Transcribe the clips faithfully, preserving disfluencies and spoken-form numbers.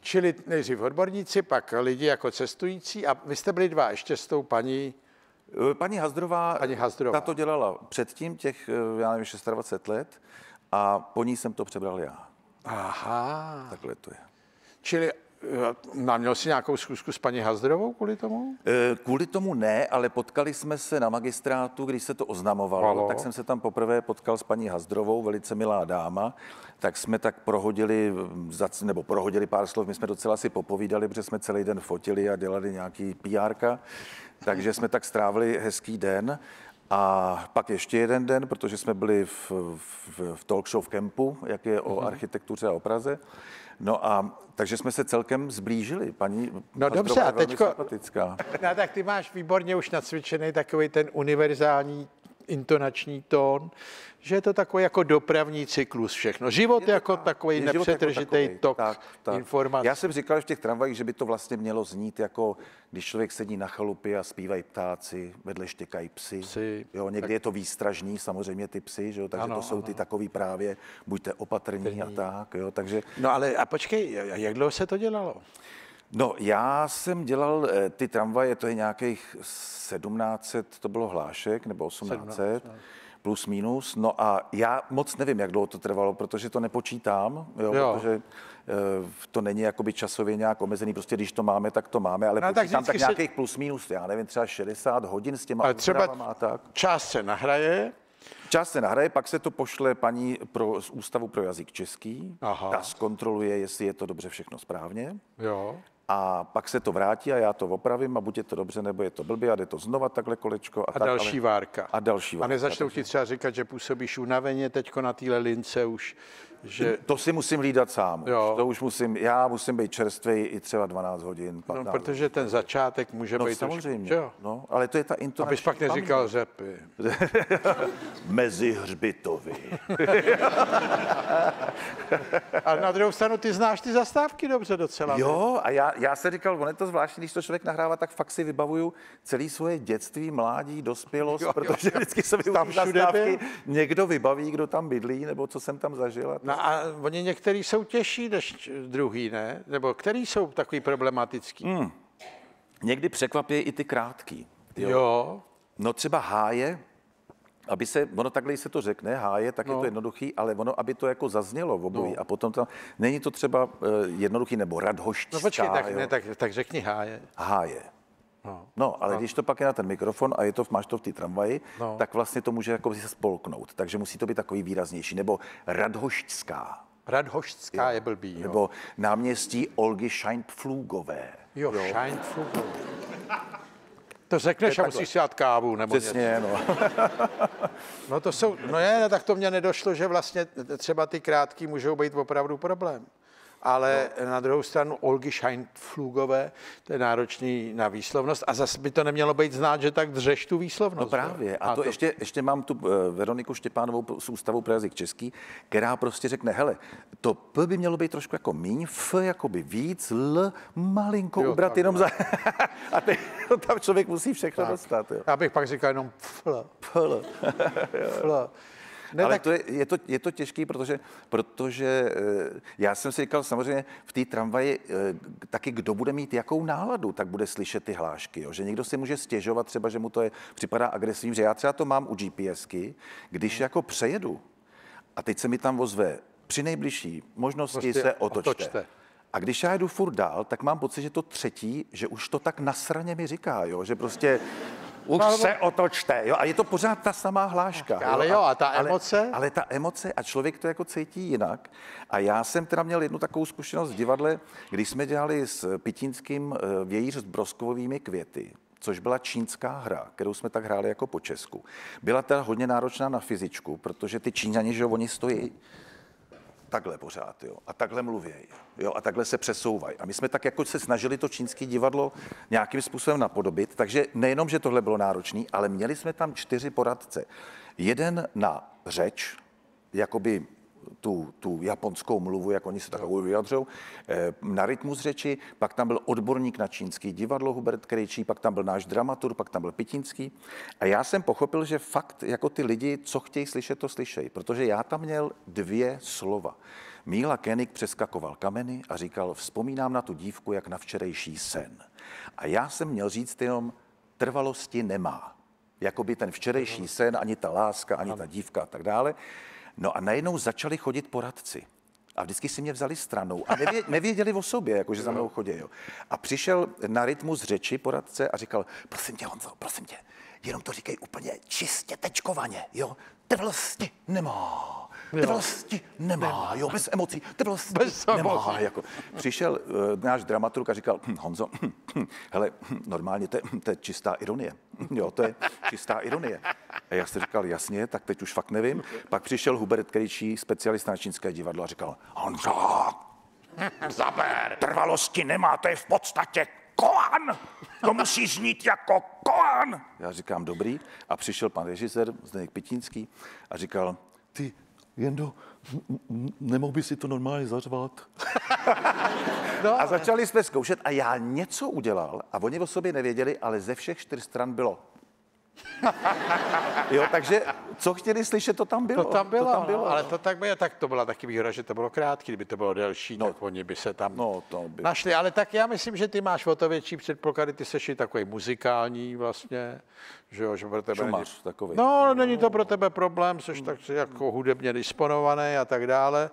Čili nejdřív odborníci, pak lidi jako cestující a vy jste byli dva ještě s tou paní... Paní Hazdrová, paní Hazdrová. Ta to dělala předtím těch, já nevím, dvacet šest let a po ní jsem to přebral já. Aha. Takhle to je. Čili měl jsi nějakou schůzku s paní Hazdrovou kvůli tomu? Kvůli tomu ne, ale potkali jsme se na magistrátu, když se to oznamovalo. Halo. Tak jsem se tam poprvé potkal s paní Hazdrovou, velice milá dáma. Tak jsme tak prohodili, nebo prohodili pár slov, my jsme docela si popovídali, protože jsme celý den fotili a dělali nějaký P R ka. Takže jsme tak strávili hezký den. A pak ještě jeden den, protože jsme byli v, v, v talk show v Kempu, jak je o architektuře a o Praze. No a takže jsme se celkem zblížili. Paní no dobře, a teďko, no, tak ty máš výborně už nacvičený takový ten univerzální intonační tón, že je to takový jako dopravní cyklus všechno. Život je jako takový nepřetržitý jako tok tak, tak. informací. Já jsem říkal v těch tramvajích, že by to vlastně mělo znít jako, když člověk sedí na chalupě a zpívají ptáci, vedle štěkají psy. psy. Jo, někdy tak. Je to výstražný, samozřejmě ty psy, že jo, takže ano, to jsou ano. ty takový právě, buďte opatrní Trní. a tak, jo, takže... No ale a počkej, jak dlouho se to dělalo? No, já jsem dělal ty tramvaje, to je nějakých sedmnáct set, to bylo hlášek, nebo osmnáct set, plus minus. No a já moc nevím, jak dlouho to trvalo, protože to nepočítám, jo, jo. protože e, to není jakoby časově nějak omezený, prostě když to máme, tak to máme, ale no, počítám tak, tak nějakých se... plus minus, já nevím, třeba šedesát hodin s těma úpravama a tak. Část se nahraje. Část se nahraje, pak se to pošle paní pro, z Ústavu pro jazyk český, Aha. ta zkontroluje, jestli je to dobře všechno správně. Jo. A pak se to vrátí a já to opravím a buď je to dobře, nebo je to blbě a jde to znova takhle kolečko. A, a tak, další ale... várka. A další várka. A nezačnou ti třeba říkat, že působíš unaveně teďko na téhle lince už, že... To si musím hlídat sám. Jo. To už musím, já musím být čerstvej i třeba dvanáct hodin, patnáct. No, protože ten začátek může no, být... samozřejmě, už... no, ale to je ta intonační. Abys pak neříkal řepy. Mezi hřbitovy. A na druhou stranu ty znáš ty zastávky dobře docela. Jo, a já, já se říkal, on je to zvláštní, když to člověk nahrává, tak fakt si vybavuju celé svoje dětství, mládí, dospělost, jo, protože jo. vždycky se mi tam zastávky někdo vybaví, kdo tam bydlí, nebo co jsem tam zažil. No a oni některý jsou těžší než druhý, ne? Nebo který jsou takový problematický? Hmm. Někdy překvapí i ty krátký. Jo. jo. No třeba háje, aby se, ono takhle se to řekne, háje, tak no. je to jednoduchý, ale ono, aby to jako zaznělo v obojí no. a potom tam, není to třeba uh, jednoduchý nebo radhošťská. No počkej, tak, ne, tak, tak řekni háje. Háje. No, no ale no. když to pak je na ten mikrofon a je to, máš to v té tramvaji, no. tak vlastně to může jako se spolknout, takže musí to být takový výraznější, nebo radhošťská. Radhošťská jo. je blbý, jo. Nebo náměstí Olgy Scheinpflugové. Jo, jo. Scheinpflugové. To řekneš a musíš si dát kávu, nebo Přesně, něco. no. No to jsou, no je, tak to mně nedošlo, že vlastně třeba ty krátký můžou být opravdu problém. Ale no. na druhou stranu Olgy Scheinpflugové, to je náročný na výslovnost a zase by to nemělo být znát, že tak dřeš tu výslovnost. No právě. A, a to, to ještě, ještě mám tu uh, Veroniku Štěpánovou z Ústavu pro jazyk český, která prostě řekne, hele, to P by mělo být trošku jako míň, F jakoby víc, L malinko jo, ubrat jenom za... a teď tam člověk musí všechno tak. dostat. Jo. Já bych pak říkal jenom pfl. Pfl. Pfl. Ne, ale tak... to je, je, to, je to těžký, protože, protože já jsem si říkal, samozřejmě v té tramvaji taky kdo bude mít jakou náladu, tak bude slyšet ty hlášky. Jo? Že někdo si může stěžovat třeba, že mu to je, připadá agresivní, že já třeba to mám u GPSky, když hmm. jako přejedu a teď se mi tam ozve při nejbližší možnosti prostě se otočte. otočte. A když já jedu furt dál, tak mám pocit, že to třetí, že už to tak nasraně mi říká, jo? Že prostě... Už no, se otočte, jo, a je to pořád ta samá hláška. Ale jo, a ta ale, emoce? Ale ta emoce a člověk to jako cítí jinak. A já jsem teda měl jednu takovou zkušenost v divadle, když jsme dělali s Pitínským Vějíř s broskovými květy, což byla čínská hra, kterou jsme tak hráli jako po česku. Byla teda hodně náročná na fyzičku, protože ty Číňani, že oni stojí takhle pořád, jo, a takhle mluvějí, jo, a takhle se přesouvají. A my jsme tak jako se snažili to čínské divadlo nějakým způsobem napodobit, takže nejenom, že tohle bylo náročné, ale měli jsme tam čtyři poradce. Jeden na řeč, jakoby tu, tu japonskou mluvu, jak oni se takovou vyjadřou, na rytmus řeči, pak tam byl odborník na čínský divadlo Hubert Krejčí, pak tam byl náš dramaturg, pak tam byl Pitínský. A já jsem pochopil, že fakt jako ty lidi, co chtějí slyšet, to slyšejí, protože já tam měl dvě slova. Míla Koenig přeskakoval kameny a říkal, vzpomínám na tu dívku, jak na včerejší sen. A já jsem měl říct jenom, trvalosti nemá. Jakoby ten včerejší sen, ani ta láska, ani ta dívka a tak dále. No a najednou začali chodit poradci. A vždycky si mě vzali stranou a nevě, nevěděli o sobě, jakože za mnou chodí. Jo. A přišel na rytmus řeči poradce a říkal, prosím tě, Honzo, prosím tě, jenom to říkej úplně čistě tečkovaně, jo. Trvalosti nemá. Trvalosti nemá, nemá, jo, bez emocí, trvalosti bez nemá. Emocí. Jako. Přišel uh, náš dramaturg a říkal, hm, Honzo, hm, hm, hele, hm, normálně to je, hm, to je čistá ironie. Jo, to je čistá ironie. A já jsem říkal, jasně, tak teď už fakt nevím. Pak přišel Hubert Krejčí, specialista na čínské divadlo a říkal, Honzo, zaber, trvalosti nemá, to je v podstatě koan. To musí znít jako koan. Já říkám, dobrý. A přišel pan režisér, Zdeněk Pitínský, a říkal, ty, Jendo, nemohl by si to normálně zařvat? No. A začali jsme zkoušet a já něco udělal a oni o sobě nevěděli, ale ze všech čtyř stran bylo. Jo, takže co chtěli slyšet, to tam bylo. To tam bylo, to tam bylo no, ale to tak bylo, tak to byla taky výhoda, že to bylo krátký, kdyby to bylo delší, no, tak oni by se tam no, to by... našli. Ale tak já myslím, že ty máš o to větší předpoklady, ty seš i takový muzikální vlastně, že jo, že pro tebe Šumař, není... takový. No, není to pro tebe problém, jsi tak jako hudebně disponovaný a tak dále.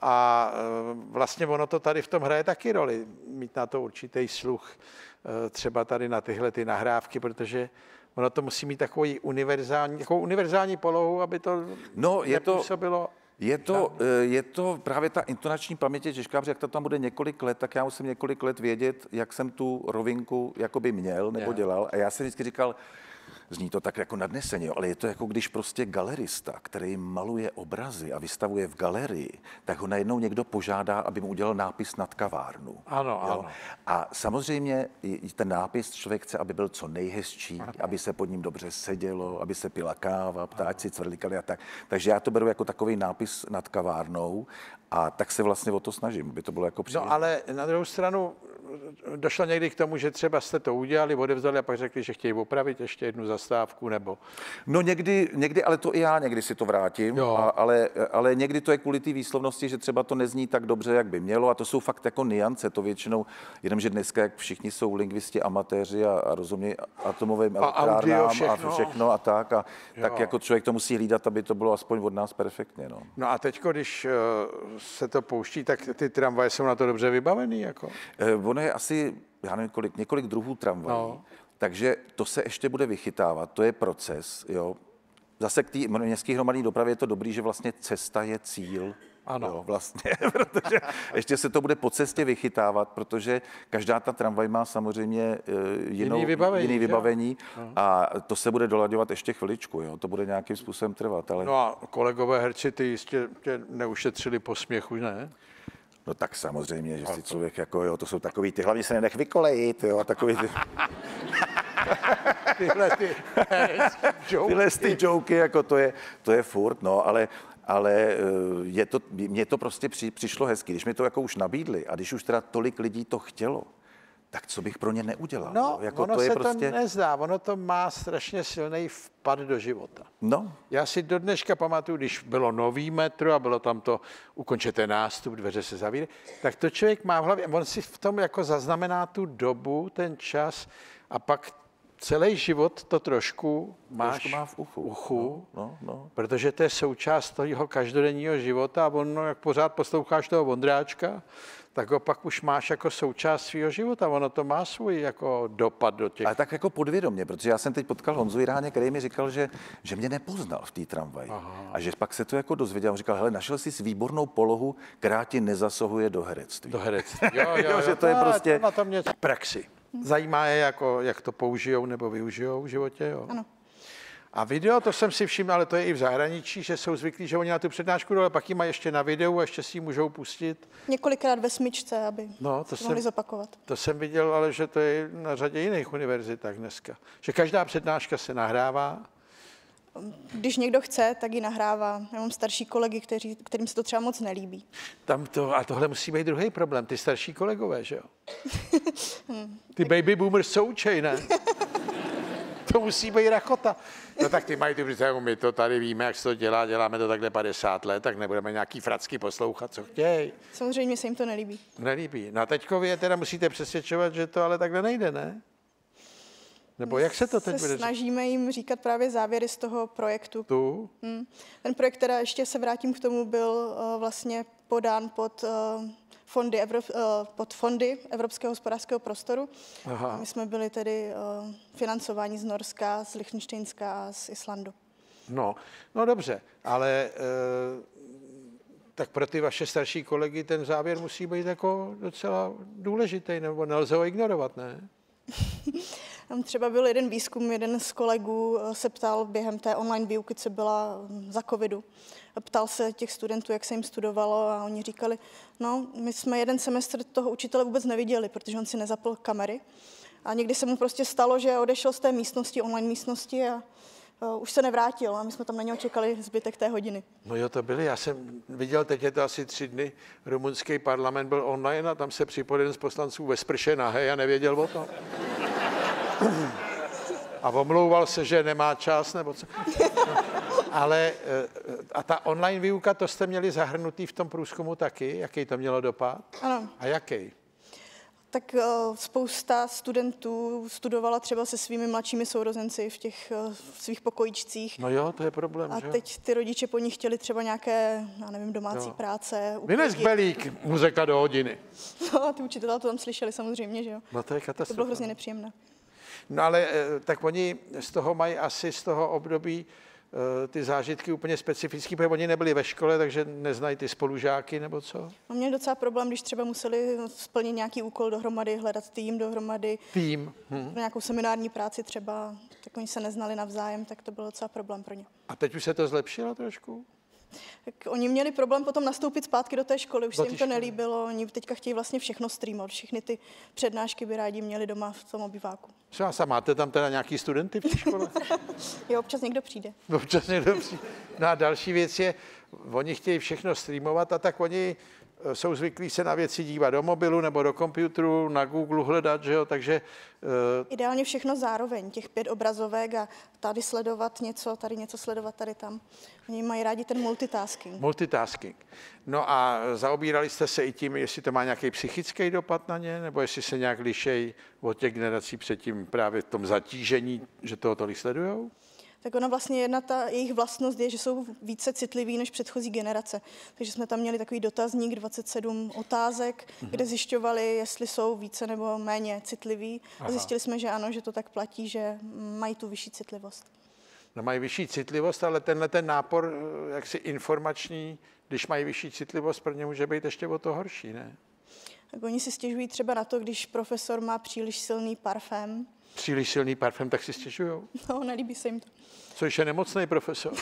A vlastně ono to tady v tom hraje taky roli, mít na to určitý sluch, třeba tady na tyhle ty nahrávky, protože ono to musí mít takový univerzální, takovou univerzální polohu, aby to no, je nepůsobilo. To, je, to, je to právě ta intonační paměť je těžká, protože jak to tam bude několik let, tak já musím několik let vědět, jak jsem tu rovinku jakoby měl nebo dělal. A já jsem vždycky říkal, zní to tak jako nadneseně, ale je to jako když prostě galerista, který maluje obrazy a vystavuje v galerii, tak ho najednou někdo požádá, aby mu udělal nápis nad kavárnu. Ano, jo? ano. A samozřejmě ten nápis člověk chce, aby byl co nejhezčí, ano. aby se pod ním dobře sedělo, aby se pila káva, ptáci cvrlikali a tak. Takže já to beru jako takový nápis nad kavárnou a tak se vlastně o to snažím, aby to bylo jako příjemné. No ale na druhou stranu došlo někdy k tomu, že třeba jste to udělali, odevzdali a pak řekli, že chtějí opravit ještě jednu zastávku, nebo... No někdy, někdy, ale to i já někdy si to vrátím, a, ale, ale někdy to je kvůli té výslovnosti, že třeba to nezní tak dobře, jak by mělo a to jsou fakt jako niance, to většinou, jenomže dneska, jak všichni jsou lingvisti, amatéři a, a rozumějí atomovým elektrárnám a všechno. a všechno a tak, a tak jako člověk to musí hlídat, aby to bylo aspoň od nás perfektně. No, no a teď, když uh, se to pouští, tak ty tramvaje jsou na to dobře vybavený, jako? Uh, ono je asi, já nevím kolik, několik druhů tramvají. No. Takže to se ještě bude vychytávat, to je proces, jo. Zase k té městské hromadné dopravě je to dobrý, že vlastně cesta je cíl. Ano. Jo, vlastně, protože ještě se to bude po cestě vychytávat, protože každá ta tramvaj má samozřejmě jinou, jiný vybavení, jiný vybavení a to se bude dolaďovat ještě chviličku, jo. To bude nějakým způsobem trvat. Ale... No a kolegové herci, ty jistě tě neušetřili posměchu, ne? No tak samozřejmě, že si člověk jako, jo, to jsou takový ty, hlavně se nenech vykolejit, jo, takový ty... Tyhle ty joky. Tyhle ty joky, jako to je, to je furt, no, ale, ale je to, mně to prostě při, přišlo hezky, když mi to jako už nabídli a když už teda tolik lidí to chtělo, tak co bych pro ně neudělal? No, jako ono to je se prostě... to nezdá, ono to má strašně silný vpad do života. No. Já si do dneška pamatuju, když bylo nový metro a bylo tam to, ukončete nástup, dveře se zavírají, tak to člověk má v hlavě, on si v tom jako zaznamená tu dobu, ten čas a pak celý život to trošku máš trošku má v uchu, uchu no, no, no. Protože to je součást toho každodenního života a on, no, jak pořád posloucháš toho Vondráčka, tak ho pak už máš jako součást svého života. Ono to má svůj jako dopad do těch... Ale tak jako podvědomě, protože já jsem teď potkal Honzu Jiráně, který mi říkal, že, že mě nepoznal v té tramvaji. Aha. A že pak se to jako dozvěděl. On říkal, hele, našel jsi výbornou polohu, která ti nezasahuje do herectví. Do herectví, jo, jo, jo, jo že to je prostě... Na tom něco praxi. Zajímá je, jako, jak to použijou nebo využijou v životě, jo? Ano. A video, to jsem si všiml, ale to je i v zahraničí, že jsou zvyklí, že oni na tu přednášku jdou, ale pak ji mají ještě na videu a ještě si ji můžou pustit. Několikrát ve smyčce, aby no, to mohli jsem, zopakovat. To jsem viděl, ale že to je na řadě jiných univerzitách dneska. Že každá přednáška se nahrává když někdo chce, tak ji nahrává. Já mám starší kolegy, kteří, kterým se to třeba moc nelíbí. Tam to, a tohle musí být druhý problém, ty starší kolegové, že jo? Ty baby boomers jsou učej, ne? To musí být rachota. No tak ty mají ty představu, my to tady víme, jak se to dělá, děláme to takhle padesát let, tak nebudeme nějaký fracky poslouchat, co chtějí. Samozřejmě se jim to nelíbí. Nelíbí. No a teďko vy je teda musíte přesvědčovat, že to ale takhle nejde, ne? Nebo jak se to teď se bude? snažíme jim říkat právě závěry z toho projektu. Tu? Hmm. Ten projekt, teda ještě se vrátím k tomu, byl uh, vlastně podán pod uh, fondy, Evrop, uh, pod fondy Evropského hospodářského prostoru. Aha. My jsme byli tedy uh, financováni z Norska, z Lichtenštejnska a z Islandu. No, no dobře, ale e, tak pro ty vaše starší kolegy ten závěr musí být jako docela důležitý, nebo nelze ho ignorovat, ne? Tam třeba byl jeden výzkum, jeden z kolegů se ptal během té online výuky, co byla za covidu. Ptal se těch studentů, jak se jim studovalo a oni říkali, no, my jsme jeden semestr toho učitele vůbec neviděli, protože on si nezapl kamery. A někdy se mu prostě stalo, že odešel z té místnosti, online místnosti a uh, už se nevrátil a my jsme tam na něho čekali zbytek té hodiny. No jo, to byly. Já jsem viděl, teď je to asi tři dny, rumunský parlament byl online a tam se připojil jeden z poslanců ve sprše nahej a nevěděl o tom. A omlouval se, že nemá čas, nebo co. Ale a ta online výuka, to jste měli zahrnutý v tom průzkumu taky? Jaký to mělo dopad? Ano. A jaký? Tak uh, spousta studentů studovala třeba se svými mladšími sourozenci v těch uh, svých pokojíčcích. No jo, to je problém, A že? teď ty rodiče po nich chtěli třeba nějaké, já nevím, domácí Jo. práce. Vynes uklidit. belík, muzika do hodiny. No a ty učitelé to tam slyšeli samozřejmě, že jo. No to je To katastrofa. bylo hrozně nepříjemné. No ale eh, tak oni z toho mají asi z toho období eh, ty zážitky úplně specifický, protože oni nebyli ve škole, takže neznají ty spolužáky nebo co? No, měli docela problém, když třeba museli splnit nějaký úkol dohromady, hledat tým dohromady, Tým. Hm. pro nějakou seminární práci třeba, tak oni se neznali navzájem, tak to byl docela problém pro ně. A teď už se to zlepšilo trošku? Tak oni měli problém potom nastoupit zpátky do té školy, už Do se té jim to školy. nelíbilo, oni teďka chtějí vlastně všechno streamovat, všechny ty přednášky by rádi měli doma v tom obyváku. Třeba a máte tam teda nějaký studenty v té škole? Jo, občas někdo přijde. Občas někdo přijde. No a další věc je, oni chtějí všechno streamovat a tak oni eh, jsou zvyklí se na věci dívat do mobilu nebo do počítače, na Google hledat, že jo, takže eh, Ideálně všechno zároveň, těch pět obrazovek a tady sledovat něco, tady něco sledovat, tady tam. Oni mají rádi ten multitasking. multitasking. No a zaobírali jste se i tím, jestli to má nějaký psychický dopad na ně, nebo jestli se nějak lišejí od těch generací předtím právě v tom zatížení, že toho tolik sledujou? Tak ona vlastně jedna ta jejich vlastnost je, že jsou více citliví než předchozí generace. Takže jsme tam měli takový dotazník, dvacet sedm otázek, mm-hmm. kde zjišťovali, jestli jsou více nebo méně citliví. A Aha. zjistili jsme, že ano, že to tak platí, že mají tu vyšší citlivost. No mají vyšší citlivost, ale tenhle ten nápor eh, jaksi informační, když mají vyšší citlivost, pro ně může být ještě o to horší, ne? Tak oni si stěžují třeba na to, když profesor má příliš silný parfém. Příliš silný parfém, tak si stěžujou. No, nelíbí se jim to. Co když je nemocný profesor?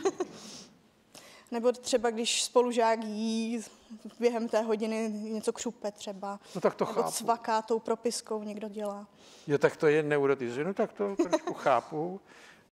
Nebo třeba, když spolužák jí během té hodiny něco křupe třeba. No tak to Nebo chápu. cvaká tou propiskou někdo dělá. Jo, tak to je neurotizuje. No tak to trošku chápu.